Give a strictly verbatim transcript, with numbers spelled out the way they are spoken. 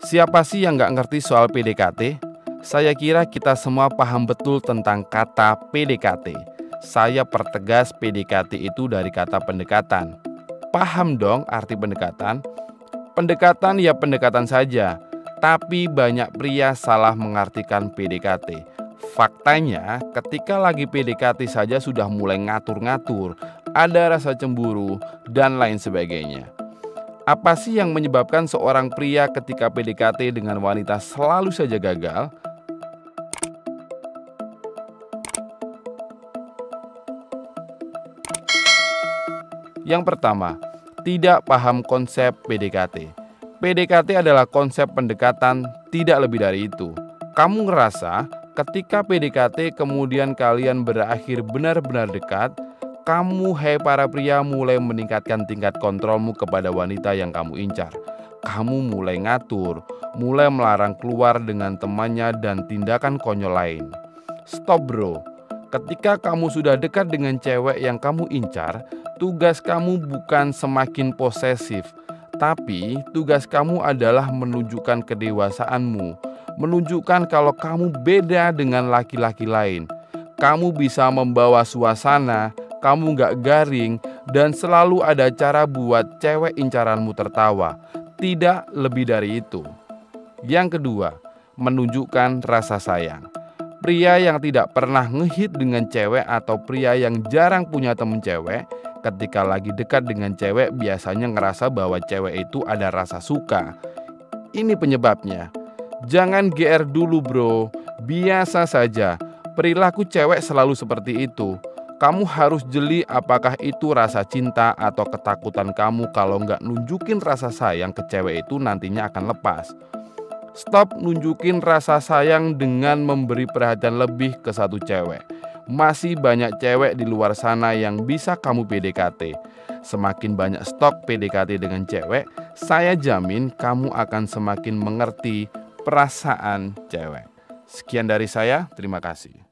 Siapa sih yang nggak ngerti soal P D K T? Saya kira kita semua paham betul tentang kata P D K T. Saya pertegas P D K T itu dari kata pendekatan. Paham dong arti pendekatan? Pendekatan ya pendekatan saja, tapi banyak pria salah mengartikan P D K T. Faktanya, ketika lagi P D K T saja sudah mulai ngatur-ngatur, ada rasa cemburu, dan lain sebagainya. Apa sih yang menyebabkan seorang pria ketika P D K T dengan wanita selalu saja gagal? Yang pertama, tidak paham konsep P D K T. P D K T adalah konsep pendekatan, tidak lebih dari itu. Kamu ngerasa ketika P D K T kemudian kalian berakhir benar-benar dekat, kamu, hai para pria, mulai meningkatkan tingkat kontrolmu kepada wanita yang kamu incar. Kamu mulai ngatur, mulai melarang keluar dengan temannya dan tindakan konyol lain. Stop bro, ketika kamu sudah dekat dengan cewek yang kamu incar, tugas kamu bukan semakin posesif, tapi tugas kamu adalah menunjukkan kedewasaanmu, menunjukkan kalau kamu beda dengan laki-laki lain. Kamu bisa membawa suasana, kamu gak garing, dan selalu ada cara buat cewek incaranmu tertawa. Tidak lebih dari itu. Yang kedua, menunjukkan rasa sayang. Pria yang tidak pernah ngehit dengan cewek atau pria yang jarang punya temen cewek, ketika lagi dekat dengan cewek biasanya ngerasa bahwa cewek itu ada rasa suka. Ini penyebabnya. Jangan G R dulu bro, biasa saja. Perilaku cewek selalu seperti itu. Kamu harus jeli apakah itu rasa cinta atau ketakutan kamu kalau nggak nunjukin rasa sayang ke cewek itu nantinya akan lepas. Stop nunjukin rasa sayang dengan memberi perhatian lebih ke satu cewek. Masih banyak cewek di luar sana yang bisa kamu P D K T. Semakin banyak stok P D K T dengan cewek, saya jamin kamu akan semakin mengerti perasaan cewek. Sekian dari saya, terima kasih.